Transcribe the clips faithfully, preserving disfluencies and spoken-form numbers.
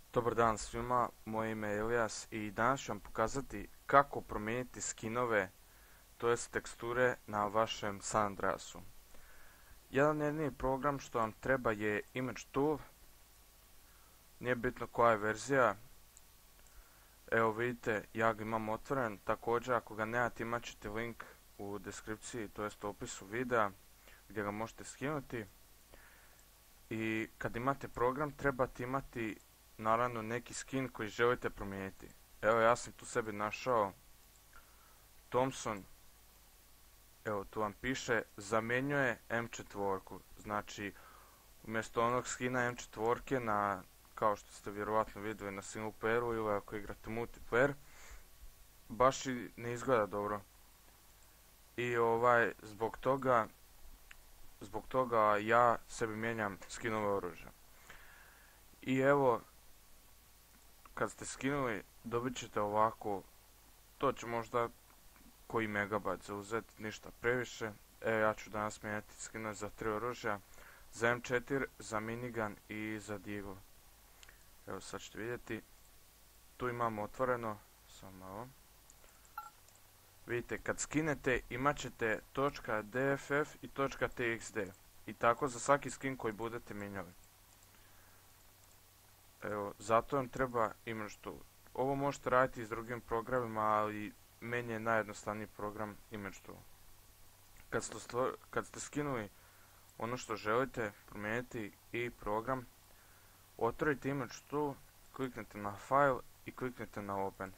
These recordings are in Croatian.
Dobar dan svima, moje ime je Elias i danas ću vam pokazati kako promijeniti skinove, to jest teksture na vašem San Andreasu. Jedan jedini program što vam treba je Image Tool, nije bitno koja je verzija. Evo vidite, ja ga imam otvoren, također ako ga nemate imat ćete link u deskripciji, to jest u opisu videa gdje ga možete skinuti. I kad imate program trebate imati naravno neki skin koji želite promijeniti. Evo ja sam tu sebi našao Thompson, evo tu vam piše zamjenjuje M četiri, znači umjesto onog skina M četiri na, kao što ste vjerovatno vidjeli na single playeru ili ako igrate multiplayer, baš i ne izgleda dobro. I ovaj, zbog toga, zbog toga ja sebi mijenjam skinove oružja. I evo, kad ste skinuli, dobit ćete ovako, to će možda koji megabajt zauzeti, ništa previše. E, ja ću danas mijenjati skinove za tri oružja, za M četiri, za minigun i za Deagle. Evo sad ćete vidjeti, tu imamo otvoreno, samo malo. Vidite, kad skinete imat ćete .dff i .txd i tako za svaki skin koji budete mijenjali. Evo, zato vam treba Image Tool. Ovo možete raditi i s drugim programima, ali meni je najjednostavniji program Image Tool. Kad ste, kad ste skinuli ono što želite promijeniti i program, otvorite Image Tool, kliknete na File i kliknete na Open.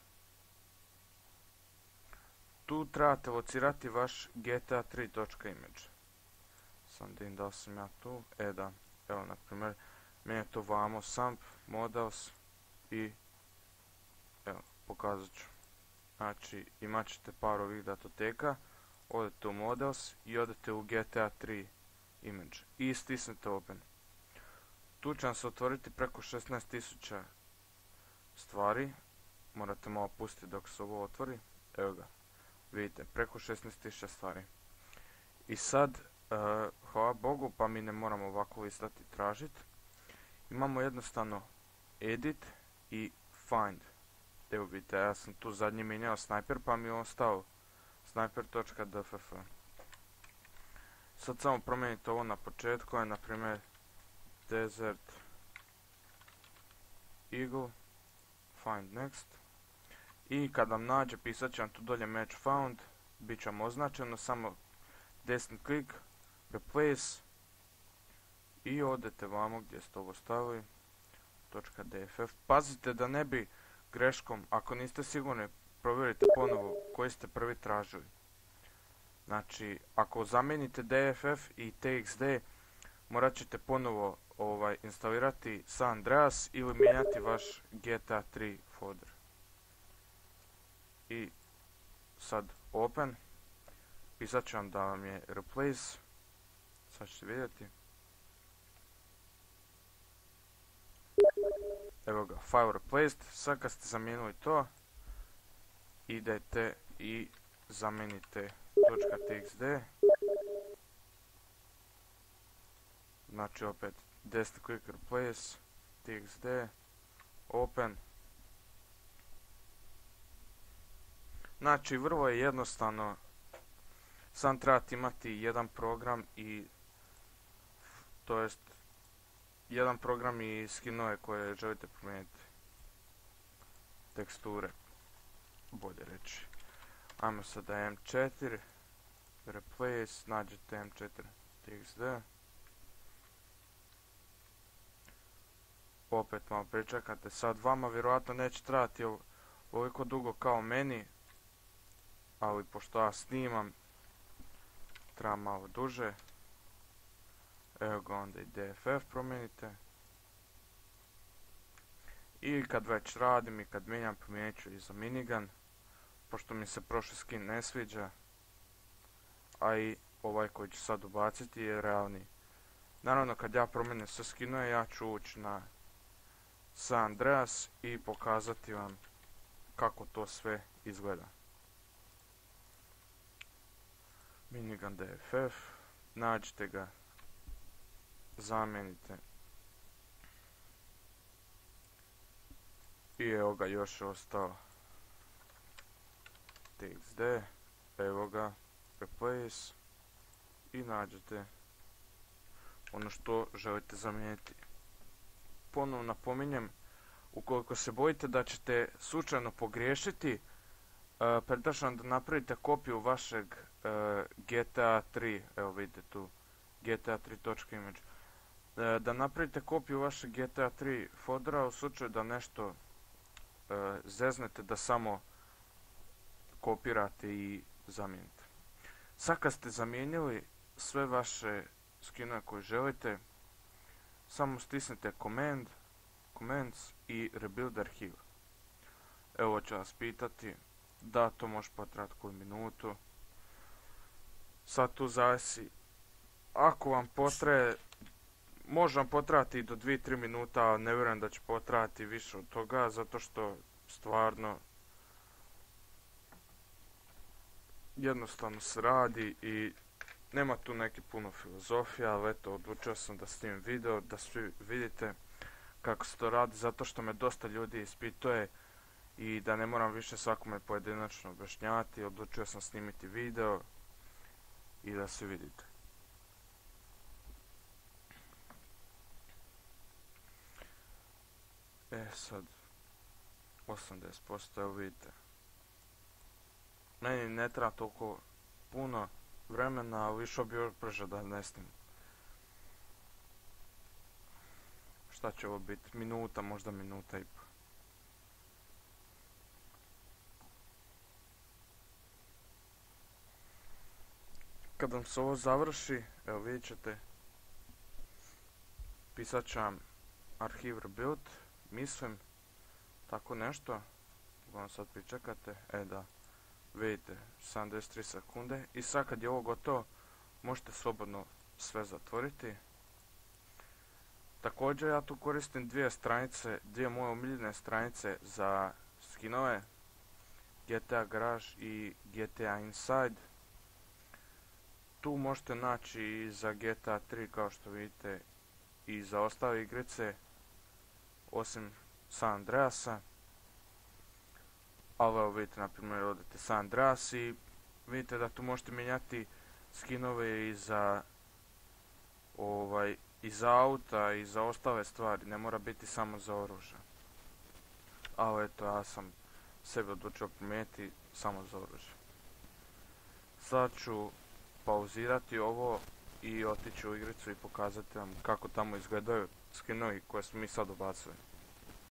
Tu trebate locirati vaš G T A tri .image. Sam da im da sam ja tu, e da, evo na primjer, meni je to vamo Samp, Models i evo, pokazat ću. Znači, imat ćete par ovih datoteka, odete u Models i odete u G T A tri image i stisnete Open. Tu će vam se otvoriti preko šesnaest tisuća stvari, morate malo pustiti dok se ovo otvori, evo ga. Vidite, preko šesnaest tisuća stvari. I sad, uh, hvala Bogu, pa mi ne moramo ovako listati i tražiti. Imamo jednostavno Edit i Find. Evo vidite, ja sam tu zadnji mijenjao Sniper, pa mi je ostao sniper.dff. Sad samo promijenite ovo na početku, je na primjer Desert Eagle, Find Next. I kad vam nađe, pisat će vam tu dolje Match Found, bit će vam označeno, samo desni klik, Replace i odete vamo gdje ste ovo stavili, .dff. Pazite da ne bi greškom, ako niste sigurni, provjerite ponovo koji ste prvi tražili. Znači, ako zamijenite dff i txd, morat ćete ponovo ovaj, instalirati San Andreas ili mijenjati vaš G T A tri folder. I sad Open, pisat ću vam da vam je Replace, sad ćete vidjeti. Evo ga, File Replaced, sad kad ste zamijenili to, idete i zamijenite .txd. Znači opet desni klik Replace, txd, Open. Znači vrlo je jednostavno, sam trebate imati jedan program i to jest jedan program i skinove koje želite promijeniti. Teksture, bolje reći. Ajmo sada M četiri, Replace, nađete M četiri txd. Opet malo pričekate, sad vama vjerojatno neće trajati ovoliko dugo kao meni, ali pošto ja snimam, treba malo duže. Evo ga, onda i dff promijenite. I kad već radim i kad mijenjam, promijenit ću i za minigun, pošto mi se prošli skin ne sviđa, a i ovaj koji ću sad ubaciti je realni. Naravno, kad ja promijenim sve skinove, ja ću ući na San Andreas i pokazati vam kako to sve izgleda. Minigun dff, nađite ga, zamijenite I evo ga, još je ostao txt, evo ga, replace i nađete ono što želite zamijeniti. Ponovno napominjem, ukoliko se bojite da ćete slučajno pogriješiti, uh, predlažem da napravite kopiju vašeg uh, G T A tri, evo vidite tu G T A tri.image, uh, da napravite kopiju vašeg G T A tri foldera u slučaju da nešto uh, zeznete, da samo kopirate i zamijenite. Sad kad ste zamijenili sve vaše skinove koje želite, samo stisnite command, commands i rebuild arhiv. Evo ću vas pitati da to može potrajati koju minutu. Sad tu zavisi, ako vam potraje, može vam potrajati i do dvije do tri minuta, ali ne vjerujem da će potrajati više od toga, zato što stvarno jednostavno se radi i nema tu neke puno filozofija, ali eto, odlučio sam da snimim video, da svi vidite kako se to radi, zato što me dosta ljudi ispituje i da ne moram više svakome pojedinačno objašnjavati, odlučio sam snimiti video i da svi vidite. E sad, osamdeset posto, evo vidite. Meni ne treba toliko puno vremena, ali išao bi još brže da ne snimim. Šta će ovo biti? Minuta, možda minuta i pa. Kad vam se ovo završi, evo vidjet ćete, pisat ću vam arhiv rebuild, mislim, tako nešto. Vam sad pričekate, e da, vidite, sedamdeset tri sekunde. I sad kad je ovo gotovo, možete slobodno sve zatvoriti. Također ja tu koristim dvije stranice, dvije moje omiljene stranice za skinove, G T A Garage i G T A Inside. Tu možete naći i za G T A tri, kao što vidite, i za ostale igrice, osim San Andreasa. Ali evo vidite, na primjer, odete San Andreas i vidite da tu možete mijenjati skinove i za ovaj i za auta i za ostale stvari, ne mora biti samo za oružje. Ali eto, ja sam sebe odlučio promijeniti samo za oružje. Sad ću pauzirati ovo i otići u igricu i pokazati vam kako tamo izgledaju skinovi koje smo mi sad ubacili.